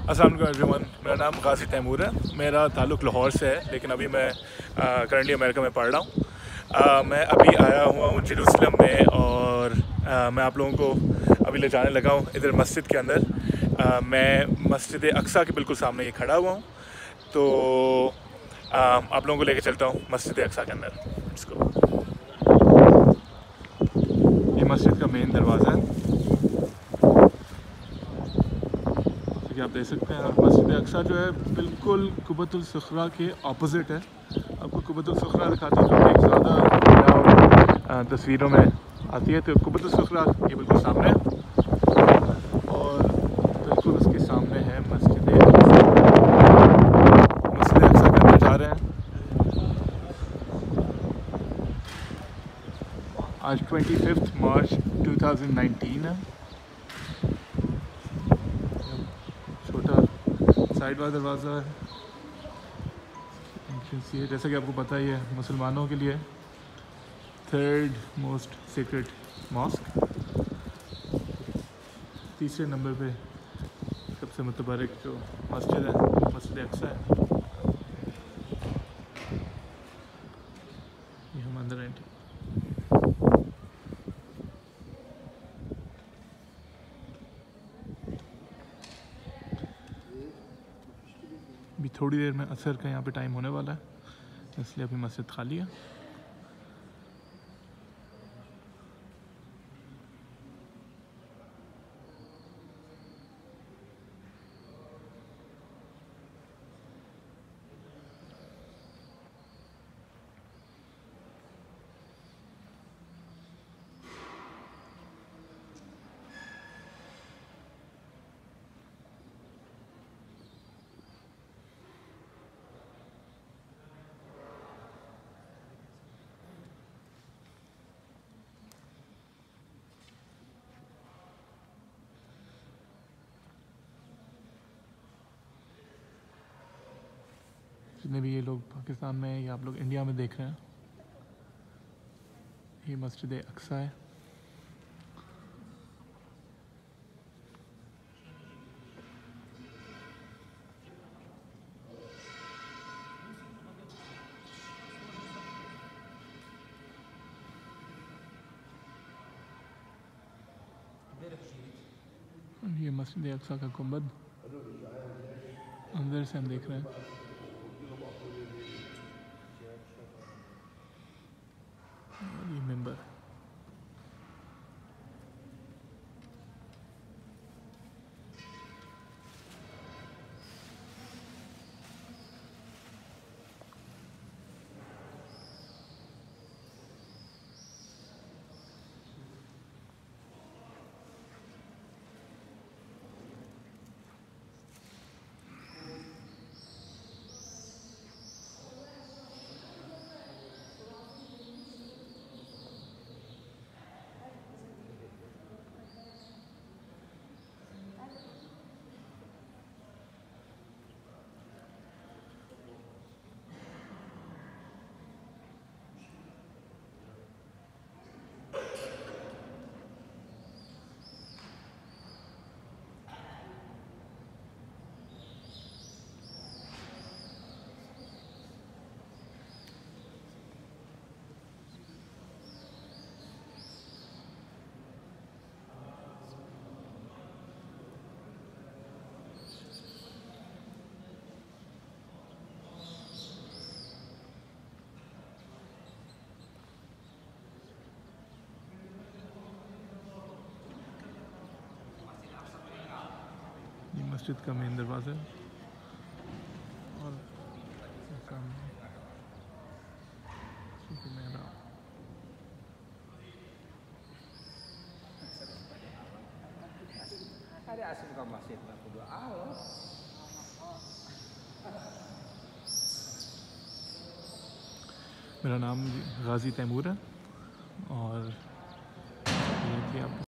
अस्सलाम वालेकुम एवरीवन, मेरा नाम गाजी तैमूर है। मेरा ताल्लुक़ लाहौर से है, लेकिन अभी मैं करंटली अमेरिका में पढ़ रहा हूँ। मैं अभी आया हुआ हूँ जेरूसलम में और मैं आप लोगों को अभी ले जाने लगा हूँ इधर मस्जिद के अंदर। मैं मस्जिद अक्सा के बिल्कुल सामने ये खड़ा हुआ हूँ, तो आप लोगों को लेके चलता हूँ मस्जिद अक्सा के अंदर। इसको ये मस्जिद का मेन दरवाज़ा है, आप देख सकते हैं। और मस्जिद अक्सा जो है बिल्कुल कुब्बतुल सुखरा के ऑपोजिट है। आपको कुब्बतुल सुखरा दिखाती है जो कि ज़्यादा तस्वीरों में आती है। तो कुब्बतुल सुखरा ये बिल्कुल सामने है और बिल्कुल उसके सामने है मस्जिद अक्सा। मस्जिद अक्सा के अंदर जा रहे हैं। आज 25 मार्च 2019 है। साइड वाला दरवाज़ा है, एंट्रेंस ये, जैसा कि आपको पता ही है, मुसलमानों के लिए थर्ड मोस्ट सीक्रेट मॉस्क। तीसरे नंबर पे सबसे मुतबरक जो मस्जिद है मस्जिद अक्सा है। ये हम अंदर एंट्री। अभी थोड़ी देर में असर का यहाँ पे टाइम होने वाला है, इसलिए अभी मस्जिद खाली है। जितने भी ये लोग पाकिस्तान में या आप लोग इंडिया में देख रहे हैं, ये मस्जिद अक्सा है। ये मस्जिद अक्सा का गुंबद अंदर से हम देख रहे हैं। ये मेंबर मस्जिद का मेन दरवाज़ा है और सामने मेरा नाम गाजी तैमूर है और ये थी आप